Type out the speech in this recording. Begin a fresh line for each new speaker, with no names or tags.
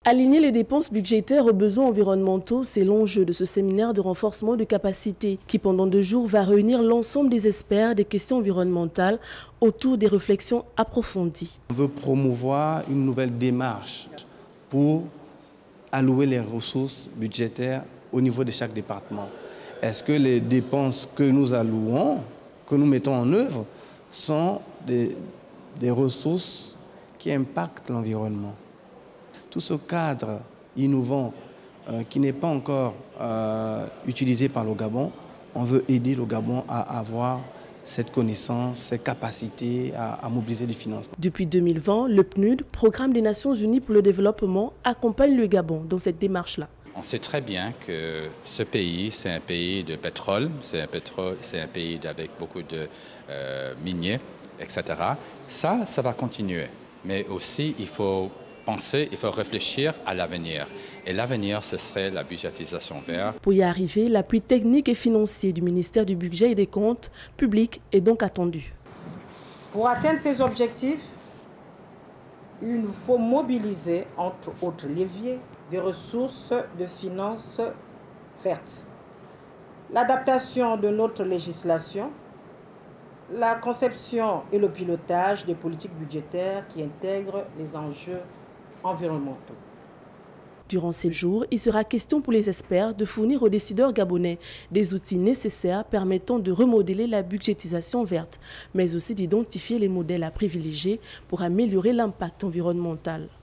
Aligner les dépenses budgétaires aux besoins environnementaux, c'est l'enjeu de ce séminaire de renforcement de capacité qui, pendant 2 jours, va réunir l'ensemble des experts des questions environnementales autour des réflexions approfondies.
On veut promouvoir une nouvelle démarche pour allouer les ressources budgétaires au niveau de chaque département. Est-ce que les dépenses que nous allouons, que nous mettons en œuvre, sont des ressources qui impactent l'environnement? Tout ce cadre innovant qui n'est pas encore utilisé par le Gabon, on veut aider le Gabon à avoir cette connaissance, ces capacités à mobiliser les financements.
Depuis 2020, le PNUD, Programme des Nations Unies pour le développement, accompagne le Gabon dans cette démarche-là.
On sait très bien que ce pays, c'est un pays de pétrole, c'est un pays avec beaucoup de miniers, etc. Ça va continuer. Mais aussi, il faut penser, il faut réfléchir à l'avenir. Et l'avenir, ce serait la budgétisation verte.
Pour y arriver, l'appui technique et financier du ministère du Budget et des Comptes publics est donc attendu.
Pour atteindre ces objectifs, il nous faut mobiliser, entre autres leviers, des ressources de finances vertes. L'adaptation de notre législation, la conception et le pilotage des politiques budgétaires qui intègrent les enjeux environnementaux.
Durant ces jours, il sera question pour les experts de fournir aux décideurs gabonais des outils nécessaires permettant de remodeler la budgétisation verte, mais aussi d'identifier les modèles à privilégier pour améliorer l'impact environnemental.